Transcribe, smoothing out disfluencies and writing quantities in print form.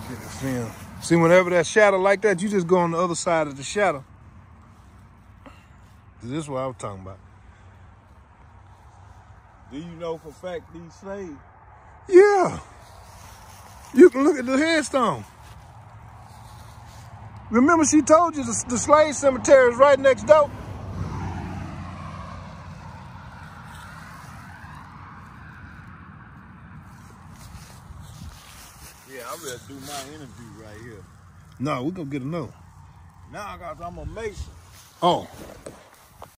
Get the film. See, whenever that shadow like that, you just go on the other side of the shadow. This is what I was talking about. Do you know for a fact these slaves? Yeah. You can look at the headstone. Remember she told you the slave cemetery is right next door? Yeah, I'm ready to do my interview right here. No, we're gonna get another. Now, guys, I'm a Mason. Oh.